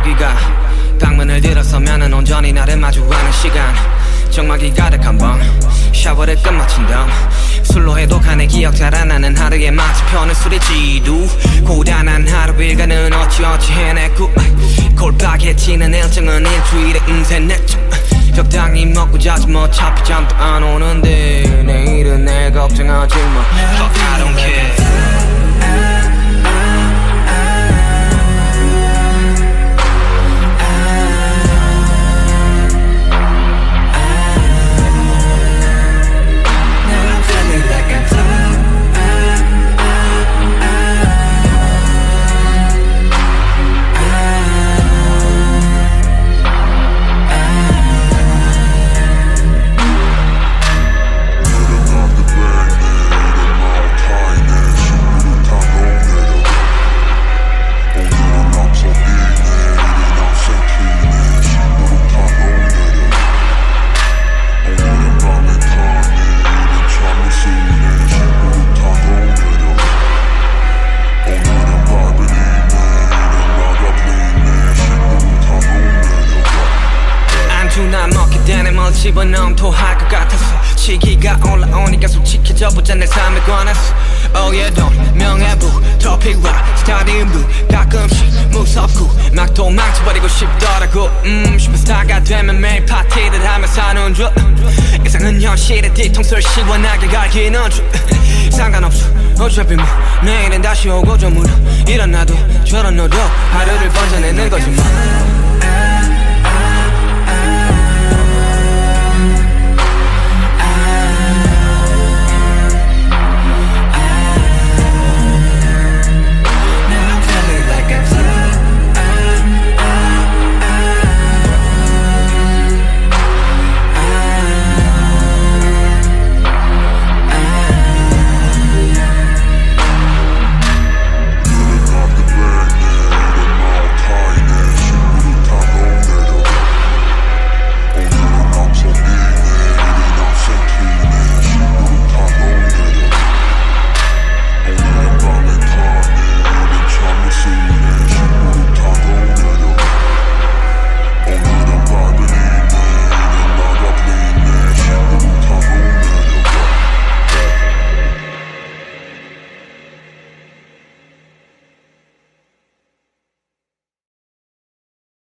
여기가 방문을 들어서면은 온전히 나를 마주하는 시간. 정막이 가득한 밤 샤워를 끝마친 다음 술로 해독하는 기억 자라나는 하루에 마치 펴는 술의 지두. 고단한 하루 일과는 어찌어찌 해냈고 골박해지는 일정은 일주일에 세네쯤. 적당히 먹고 자지 뭐 어차피 잠도 안 오는데 내일은 내 걱정하지 마. I don't care. 난 먹게 되네 뭘 집어넣으면 토할 것 같아서 시기가 올라오니까 솔직해져보자 내 삶에 관해서. Oh yeah, 돈, 명예부, 토픽과 스타디움 부 가끔씩 무섭고 막 도망쳐버리고 싶더라고. 슈퍼스타가 되면 매일 파티를 하며 사는 줄. 이상은 현실의 뒤통수를 시원하게 갈기는 줄. 상관없어 어차피 뭐 내일은 다시 오고 좀 울어. 이런 나도 저런 너도 하루를 번져내는 거지 뭐.